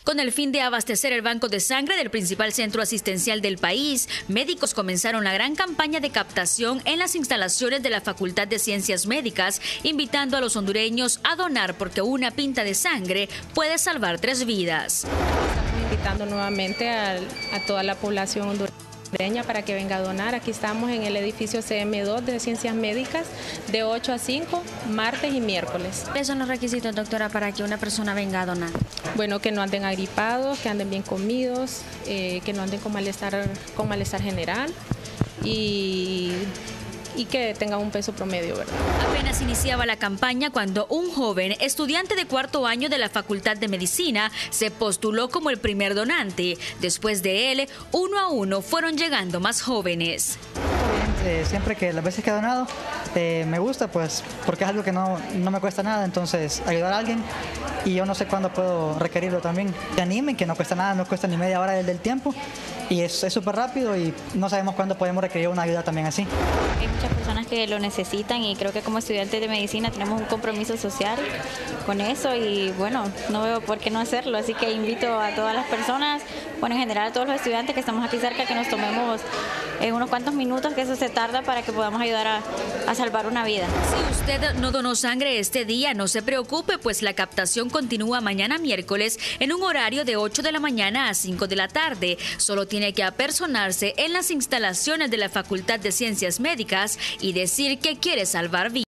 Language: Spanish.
Con el fin de abastecer el banco de sangre del principal centro asistencial del país, médicos comenzaron la gran campaña de captación en las instalaciones de la Facultad de Ciencias Médicas, invitando a los hondureños a donar porque una pinta de sangre puede salvar 3 vidas. Estamos invitando nuevamente a toda la población hondureña para que venga a donar. Aquí estamos en el edificio CM2 de Ciencias Médicas de 8 a 5, martes y miércoles. ¿Cuáles son los requisitos, doctora, para que una persona venga a donar? Bueno, que no anden agripados, que anden bien comidos, que no anden con malestar general y que tengan un peso promedio, ¿verdad? Apenas iniciaba la campaña cuando un joven estudiante de 4º año de la Facultad de Medicina se postuló como el primer donante. Después de él, uno a uno fueron llegando más jóvenes. Siempre que las veces que he donado me gusta, pues porque es algo que no me cuesta nada, entonces ayudar a alguien y yo no sé cuándo puedo requerirlo también. Que animen, que no cuesta nada, no cuesta ni media hora del tiempo y es súper rápido y no sabemos cuándo podemos requerir una ayuda también así. Hay muchas personas que lo necesitan y creo que como estudiantes de medicina tenemos un compromiso social con eso y bueno, no veo por qué no hacerlo, así que invito a todas las personas, bueno, en general a todos los estudiantes que estamos aquí cerca, que nos tomemos unos cuantos minutos, que eso se tarda, para que podamos ayudar a salvar una vida. Si usted no donó sangre este día, no se preocupe, pues la captación continúa mañana miércoles en un horario de 8 de la mañana a 5 de la tarde. Solo tiene que apersonarse en las instalaciones de la Facultad de Ciencias Médicas y decir que quiere salvar vidas.